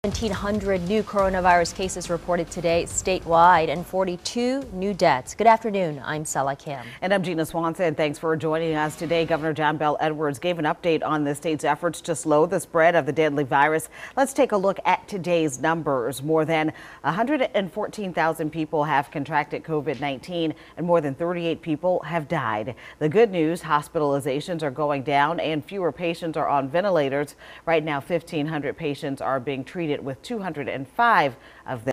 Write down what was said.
1,700 new coronavirus cases reported today statewide and 42 new deaths. Good afternoon. I'm Sella Kim. And I'm Gina Swanson. Thanks for joining us today. Governor John Bel Edwards gave an update on the state's efforts to slow the spread of the deadly virus. Let's take a look at today's numbers. More than 114,000 people have contracted COVID-19 and more than 38 people have died. The good news, hospitalizations are going down and fewer patients are on ventilators. Right now, 1,500 patients are being treated with 205 of them